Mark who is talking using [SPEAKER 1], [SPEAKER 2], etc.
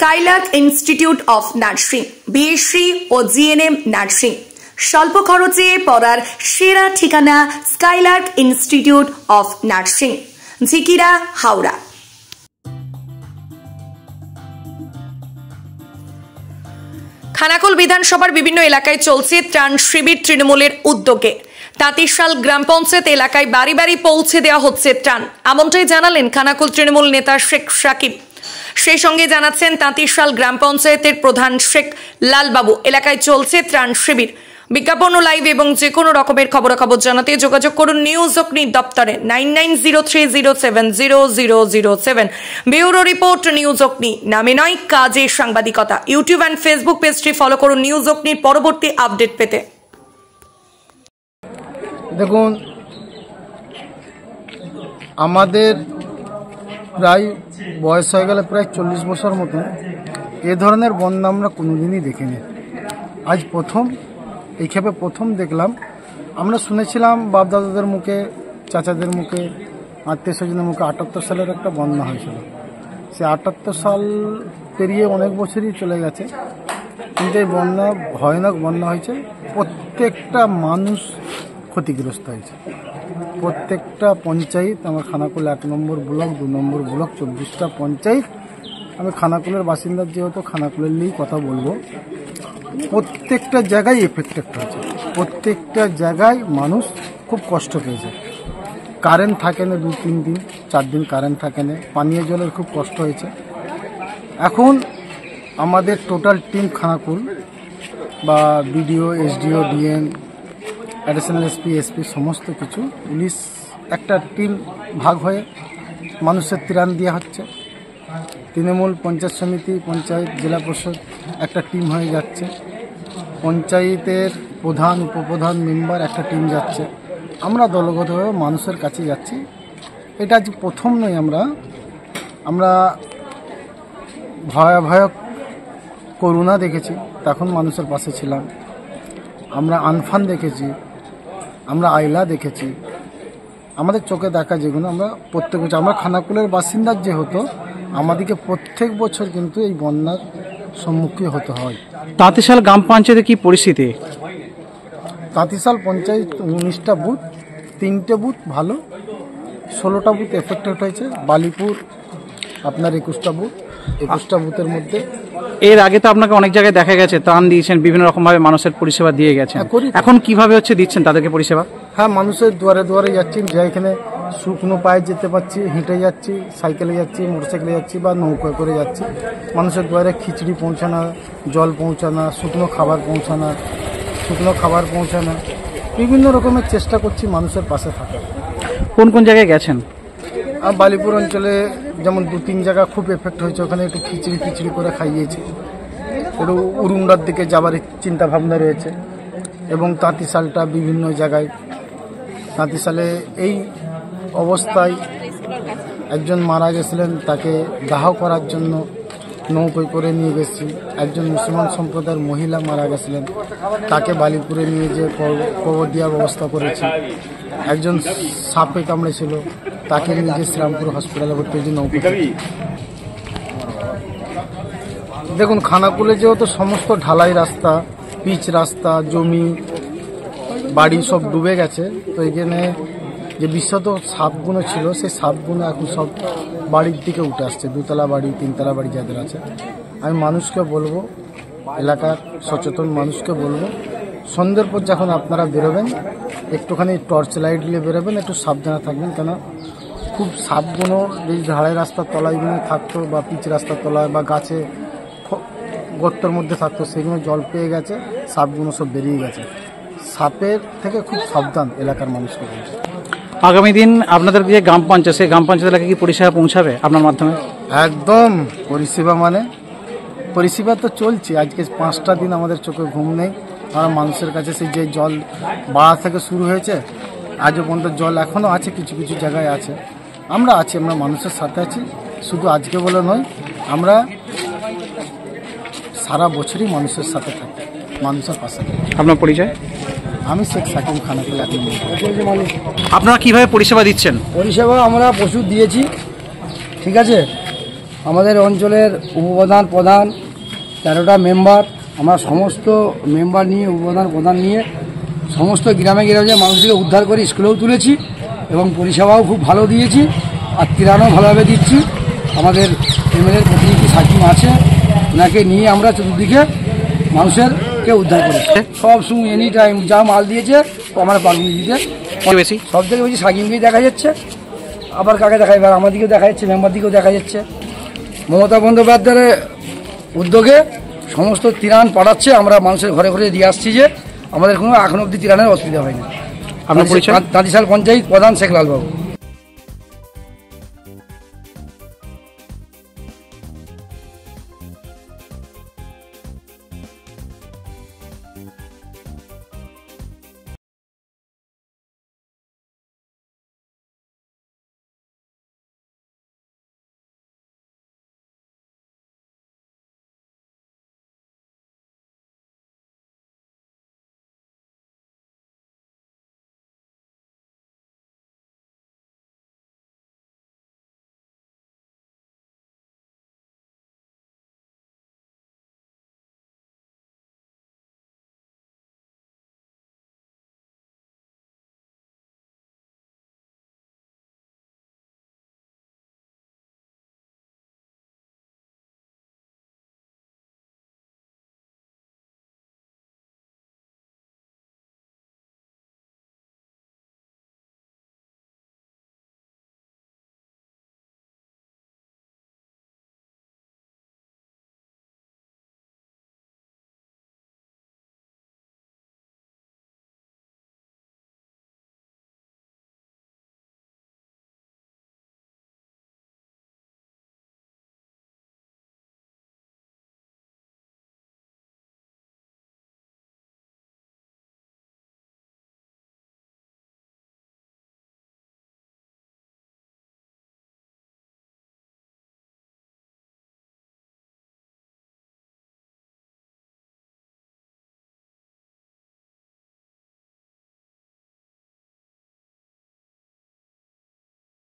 [SPEAKER 1] Skylark institute of nursing, BSc ও GNM nursing. স্বল্প খরচে পড়ার সেরা ঠিকানা Skylark institute of nursing, Jhikira, Howrah. Khanakul বিধানসভার বিভিন্ন এলাকায় চলছে ত্রাণ শিবির তৃণমূলের উদ্যোগে। তাঁতিশাল গ্রাম পঞ্চায়েত এলাকায় বাড়ি বাড়ি পৌঁছে দেওয়া হচ্ছে ত্রাণ, এমনটাই জানালেন খানাকুল তৃণমূল নেতা শেখ সাকিব। সেই সঙ্গে জানাচ্ছেন তাঁতিশাল গ্রাম পঞ্চায়েতের প্রধান শেখ লালবাবু। এলাকায় চলছে ত্রাণ শিবির। বিজ্ঞাপন ও লাইভ এবং যে কোনো রকমের খবরাখবর জানাতে যোগাযোগ করুন নিউজ অগ্নি দপ্তরে 9903070007। ব্যুরো রিপোর্ট, নিউজ অগ্নি। নামে নয়, কাজে সাংবাদিকতা। ইউটিউব অ্যান্ড ফেসবুক পেজটি ফলো করুন নিউজ অগ্নির পরবর্তী আপডেট পেতে।
[SPEAKER 2] দেখুন, আমাদের প্রায় বয়স হয়ে গেলে প্রায় 40 বছর মতো এ ধরনের বন্যা আমরা কোনোদিনই দেখিনি। আজ প্রথম, এই ক্ষেপে প্রথম দেখলাম। আমরা শুনেছিলাম বাপদাদাদের মুখে, চাচাদের মুখে, আত্মীয় স্বজনের মুখে 78 সালের একটা বন্যা হয়েছিল। সে 78 সাল পেরিয়ে অনেক বছরই চলে গেছে, কিন্তু এই বন্যা ভয়ানক বন্যা হয়েছে। প্রত্যেকটা মানুষ ক্ষতিগ্রস্ত হয়েছে। প্রত্যেকটা পঞ্চায়েত, আমার Khanakul 1 number block, 2 number block, 24টা পঞ্চায়েত। আমি খানাকুলের বাসিন্দা যেহেতু খানাকুলের নিয়েই কথা বলবো। প্রত্যেকটা জায়গায় এফেক্টেড হয়েছে, প্রত্যেকটা জায়গায় মানুষ খুব কষ্ট পেয়েছে। কারেন্ট থাকে না 2-3 দিন, 4 দিন কারেন্ট থাকে না। পানীয় জলের খুব কষ্ট হয়েছে। এখন আমাদের টোটাল টিম খানাকুল বা BDO, SDO, DM, additional SP সমস্ত কিছু, পুলিশ, একটা টিম ভাগ হয়ে মানুষের ত্রাণ দেওয়া হচ্ছে। তৃণমূল, পঞ্চায়েত সমিতি, পঞ্চায়েত, জেলা পরিষদ একটা টিম হয়ে যাচ্ছে। পঞ্চায়েতের প্রধান, উপপ্রধান, মেম্বার একটা টিম যাচ্ছে। আমরা দলগতভাবে মানুষের কাছে যাচ্ছি। এটা আজ প্রথম নয়। আমরা ভয়াবহ করোনা দেখেছি, তখন মানুষের পাশে ছিলাম। আমরা আনফান দেখেছি, আমরা আইলা দেখেছি। আমাদের চোখে দেখা যেগুলো আমরা প্রত্যেক বছর, আমরা খানাকুলের বাসিন্দার যেহেতু আমাদেরকে প্রত্যেক বছর কিন্তু এই বন্যার সম্মুখীন হতে হয়।
[SPEAKER 3] তাঁতিশাল গ্রাম পঞ্চায়েতে কি পরিস্থিতি?
[SPEAKER 2] তাঁতিশাল পঞ্চায়েত 19টা বুথ, 3টে বুথ ভালো, 16টা বুথ এফেক্টেড হয়েছে। বালিপুর আপনার 21টা বুথ, 21টা বুথের মধ্যে।
[SPEAKER 3] এর আগে তো আপনাকে অনেক জায়গায় দেখা গেছে ত্রাণ দিয়েছেন, বিভিন্ন রকমভাবে মানুষের পরিষেবা দিয়ে গেছেন। এখন কিভাবে দিচ্ছেন তাদেরকে পরিষেবা?
[SPEAKER 2] হ্যাঁ, মানুষের দুয়ারে দুয়ারে যাচ্ছি। যেখানে শুকনো পায়ে যেতে পারছি, হেঁটে যাচ্ছি, সাইকেলে যাচ্ছি, মোটরসাইকেলে যাচ্ছি বা নৌকায় করে যাচ্ছি। মানুষের দুয়ারে খিচুড়ি পৌঁছানো, জল পৌঁছানো, শুকনো খাবার পৌঁছানো, বিভিন্ন রকমের চেষ্টা করছি মানুষের পাশে থাকা।
[SPEAKER 3] কোন কোন জায়গায় গেছেন?
[SPEAKER 2] বালিপুর অঞ্চলে যেমন 2-3 জায়গা খুব এফেক্ট হয়েছে, ওখানে একটু খিচুড়ি করে খাইয়েছি। একটু উরুন্ডার দিকে যাবার চিন্তা ভাবনা রয়েছে। এবং তাঁতিশালটা বিভিন্ন জায়গায়, তাঁতিশালে এই অবস্থায় একজন মারা গেছিলেন, তাকে দাহ করার জন্য নৌকোয় করে নিয়ে গেছি। একজন মুসলমান সম্প্রদায়ের মহিলা মারা গেছিলেন, তাকে বালিপুরে নিয়ে যে কবর দেওয়ার ব্যবস্থা করেছি। একজন সাপে কামড়েছিল, তাকে নিয়ে যে শ্রীরামপুর হসপিটালে ভর্তি হয়েছে নৌকো। দেখুন, খানাকুলে যেহেতু সমস্ত ঢালাই রাস্তা, পিচ রাস্তা, জমি, বাড়ি সব ডুবে গেছে, তো এখানে যে বিশ্বত সাপগুলো ছিল, সেই সাপগুলো এখন সব বাড়ির দিকে উঠে আসছে। 2তলা বাড়ি, 3তলা বাড়ি যাদের আছে। আমি মানুষকে বলবো, এলাকার সচেতন মানুষকে বলবো, সন্ধ্যের পর যখন আপনারা বেরোবেন একটুখানি টর্চ লাইট নিয়ে বেরোবেন, একটু সাবধানে থাকবেন। কেন খুব সাপগুলো এই ঢালাই রাস্তার তলায়গুলো থাকতো, বা পিচ রাস্তার তলায় বা গাছে গর্তের মধ্যে থাকতো, সেগুলো জল পেয়ে গেছে, সাপগুলো সব বেরিয়ে গেছে। সাপের থেকে খুব সাবধান এলাকার মানুষকে বলছে।
[SPEAKER 3] আগামী দিন আপনাদের যে গ্রাম পঞ্চায়েত, সেই গ্রাম পঞ্চায়েত এলাকায় কি পরিষেবা পৌঁছাবে আপনার মাধ্যমে?
[SPEAKER 2] একদম পরিষেবা তো চলছে। আজকে 5টা দিন আমাদের চোখে ঘুম নেই। আমরা মানুষের কাছে সেই যে জল বাড়া থেকে শুরু হয়েছে, আজও পর্যন্ত জল এখনও আছে, কিছু কিছু জায়গায় আছে। আমরা মানুষের সাথে আছি। শুধু আজকে বলে নয়, আমরা সারা বছরই মানুষের সাথে থাকি, মানুষের পাশে থাকি।
[SPEAKER 3] আপনার পরিচয়?
[SPEAKER 2] আমি শেখ সাকিব, খানাকুল 1 নম্বর।
[SPEAKER 3] আপনারা কিভাবে পরিষেবা দিচ্ছেন?
[SPEAKER 4] পরিষেবা আমরা প্রচুর দিয়েছি, ঠিক আছে। আমাদের অঞ্চলের উপপ্রধান প্রধান 13টা মেম্বার, আমরা সমস্ত মেম্বার নিয়ে উপপ্রধান নিয়ে সমস্ত গ্রামে গ্রামে মানুষকে উদ্ধার করে স্কুলেও তুলেছি এবং পরিষেবাও খুব ভালো দিয়েছি আর ত্রাণও ভালোভাবে দিচ্ছি। আমাদের এমএলএর প্রতিনিধি সাকিম আছে, ওনাকে নিয়ে আমরা চতুর্দিকে মানুষেরকে উদ্ধার করেছি। সব সময় এনি টাইম যা মাল দিয়েছে আমরা পারবো দিতে।
[SPEAKER 3] বেশি
[SPEAKER 4] সব থেকে বেশি সাকিমকেই দেখা যাচ্ছে, আবার কাকে দেখা যাবে, আমার দিকেও দেখা যাচ্ছে, মেম্বার দিকেও দেখা যাচ্ছে। মমতা বন্দ্যোপাধ্যায়ের উদ্যোগে সমস্ত ত্রাণ পাঠাচ্ছে, আমরা মানুষের ঘরে ঘরে দিয়ে আসছি যে আমাদের কোনো এখন অবধি ত্রাণের অসুবিধা হয়নি।
[SPEAKER 3] আপনার পরিচয়?
[SPEAKER 4] তাঁতিশাল পঞ্চায়েত প্রধান শেখ লালবাবু।